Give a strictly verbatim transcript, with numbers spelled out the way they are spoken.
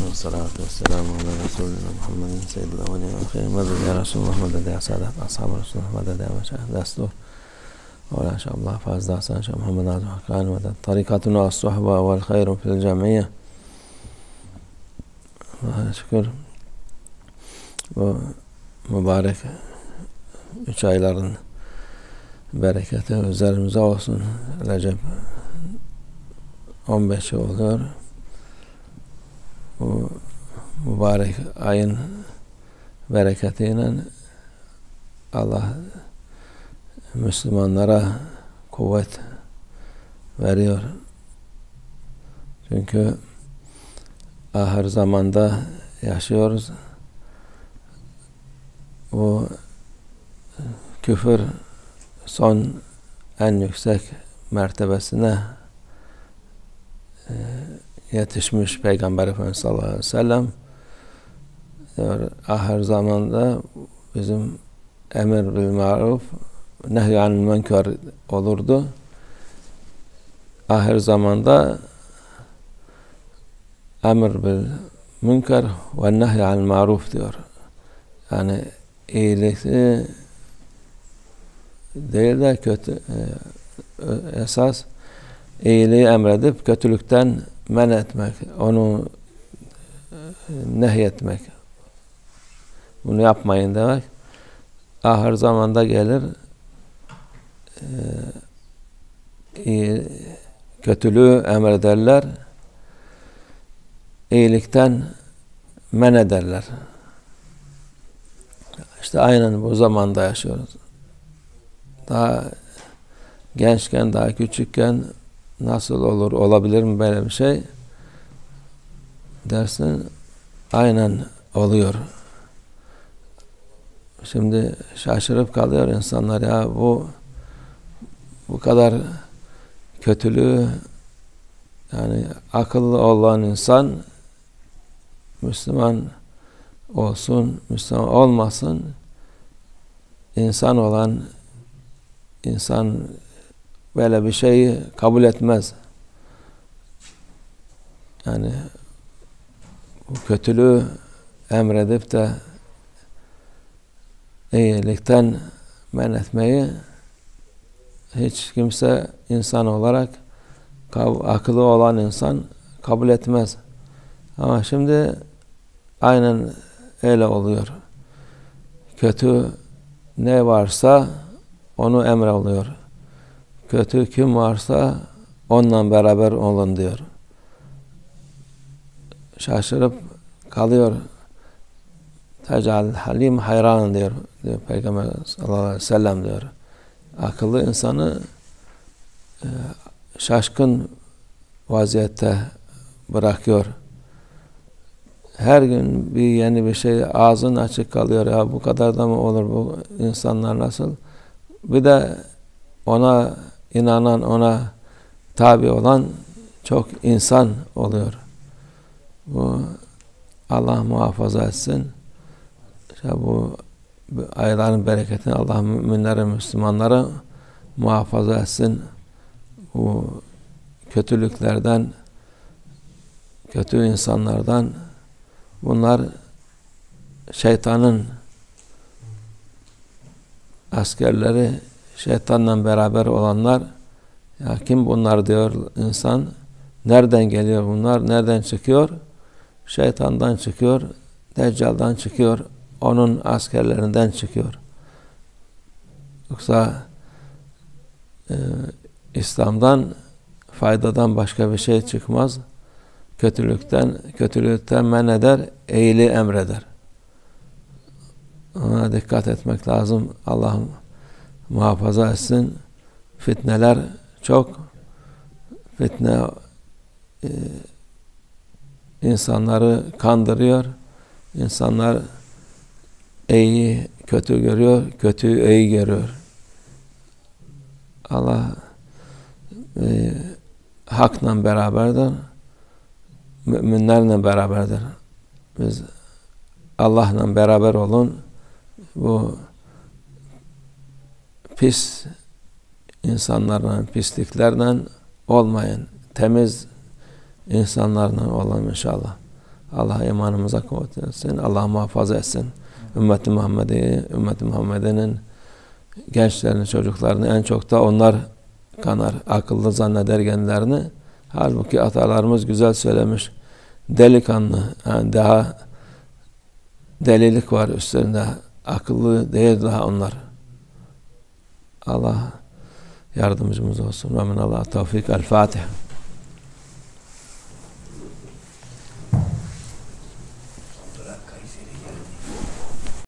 Salatu vesselamu ala Resulina Muhammedin seyyidil evvelin ve ahirin. Meded ya Resulullah, meded ya Sadat ashab-ı Resulullah, meded ya meşayih destur. Ve la inşallah fazla hasan inşallah Muhammed azim hakkani meded. Tarikatuna as-suhba vel hayrun fil cemiyye. Allah'a şükür. Bu mübarek üç ayların bereketi üzerimize olsun. Recep on beşi oluyor. Bu mübarek ayın bereketiyle Allah Müslümanlara kuvvet veriyor. Çünkü ahir zamanda yaşıyoruz. Bu küfür son en yüksek mertebesine yetişmiş Peygamber Efendimiz sallallahu aleyhi ve sellem diyor, ahir zamanda bizim emir bil maruf nehy anil münker olurdu. Ahir zamanda emir bil münker ve nehy anil maruf diyor. Yani iyilikli değil de kötü esas iyiliği emredip kötülükten men etmek, onu nehyetmek. Bunu yapmayın demek. Ahir zamanda gelir e, kötülüğü emrederler, iyilikten men ederler. İşte aynen bu zamanda yaşıyoruz. Daha gençken, daha küçükken nasıl olur, olabilir mi böyle bir şey dersin, aynen oluyor. Şimdi şaşırıp kalıyor insanlar, ya bu bu kadar kötülüğü, yani akıllı olan insan Müslüman olsun, Müslüman olmasın, insan olan insan böyle bir şeyi kabul etmez. Yani bu kötülüğü emredip de iyilikten men etmeyi hiç kimse insan olarak, akıllı olan insan kabul etmez. Ama şimdi aynen öyle oluyor. Kötü ne varsa onu emroluyor. Kötü kim varsa onunla beraber olun diyor. Şaşırıp kalıyor. Tecal halim hayran diyor, diyor Peygamber sallallahu aleyhi ve sellem diyor. Akıllı insanı e, şaşkın vaziyette bırakıyor. Her gün bir yeni bir şey, ağzın açık kalıyor. Ya bu kadar da mı olur, bu insanlar nasıl? Bir de ona inanan, ona tabi olan çok insan oluyor. Bu Allah muhafaza etsin. İşte bu ayların bereketini Allah müminlere, Müslümanlara muhafaza etsin. Bu kötülüklerden, kötü insanlardan, bunlar şeytanın askerleri, şeytanla beraber olanlar. Ya kim bunlar diyor insan, nereden geliyor bunlar, nereden çıkıyor? Şeytandan çıkıyor, Deccal'dan çıkıyor, onun askerlerinden çıkıyor. Yoksa e, İslam'dan faydadan başka bir şey çıkmaz. Kötülükten, kötülükten men eder, iyiliği emreder. Ona dikkat etmek lazım. Allah'ım muhafaza etsin. Fitneler çok. Fitne e, insanları kandırıyor. İnsanlar iyi kötü görüyor, kötüyü iyi görüyor. Allah e, hakla beraberdir. Müminlerle beraberdir. Biz Allah'la beraber olun. Bu pis insanlarla, pisliklerle olmayın. Temiz insanlarla olalım inşallah. Allah imanımıza kuvvet etsin. Allah muhafaza etsin. Ümmeti Muhammed'i, Ümmeti Muhammed'in gençlerini, çocuklarını en çok da onlar kanar, akıllı zanneder kendilerini. Halbuki atalarımız güzel söylemiş. Delikanlı, yani daha delilik var üstlerinde. Akıllı değil daha onlar. Allah yardımcımız olsun. Rabbim Allah tevfik. El Fatiha.